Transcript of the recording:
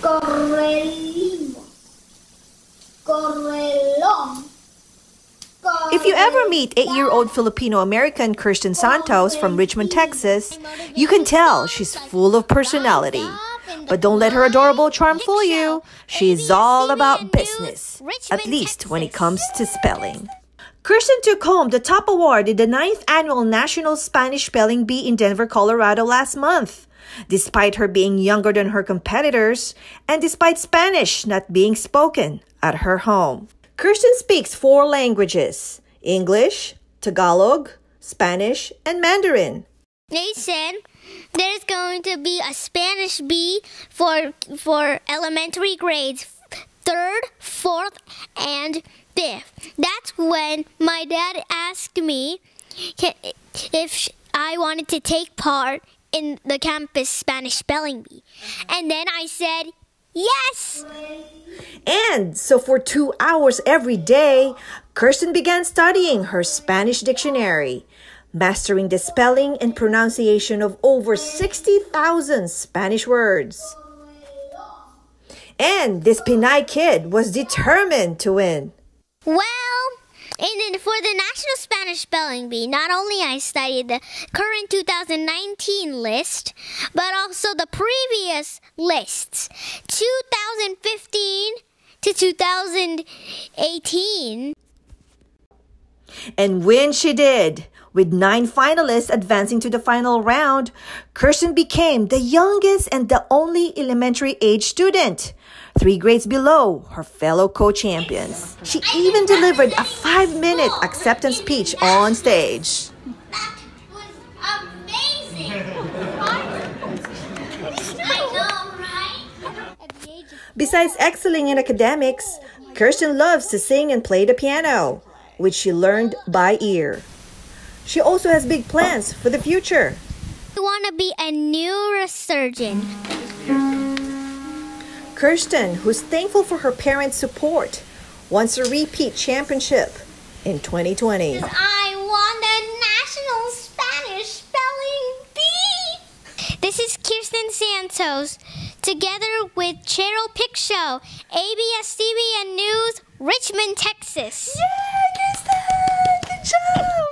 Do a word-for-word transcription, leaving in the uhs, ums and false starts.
Correlimo. Correlong. If you ever meet eight-year-old Filipino-American Kirsten Santos from Richmond, Texas, you can tell she's full of personality. But don't let her adorable charm fool you. She's all about business, at least when it comes to spelling. Kirsten took home the top award in the ninth Annual National Spanish Spelling Bee in Denver, Colorado last month. Despite her being younger than her competitors, and despite Spanish not being spoken at her home. Kirsten speaks four languages: English, Tagalog, Spanish, and Mandarin. They said there's going to be a Spanish bee for for elementary grades, third, fourth, and fifth. That's when my dad asked me if I wanted to take part in the campus Spanish spelling bee. And then I said, yes! And so for two hours every day, Kirsten began studying her Spanish dictionary, mastering the spelling and pronunciation of over sixty thousand Spanish words. And this Pinay kid was determined to win. Well, in, for the National Spanish Spelling Bee, not only I studied the current two thousand nineteen list, but also the previous lists, two thousand fifteen to two thousand eighteen. And when she did, with nine finalists advancing to the final round, Kirsten became the youngest and the only elementary age student, three grades below her fellow co-champions. She even delivered a five-minute acceptance speech on stage. That was amazing! I know, right? Besides excelling in academics, Kirsten loves to sing and play the piano, which she learned by ear. She also has big plans for the future. I want to be a neurosurgeon. Kirsten, who's thankful for her parents' support, wants a repeat championship in twenty twenty. I want a National Spanish Spelling Bee! This is Kirsten Santos, together with Cheryl Picshow, A B S C B N News, Richmond, Texas. Yay, Kirsten! Good job!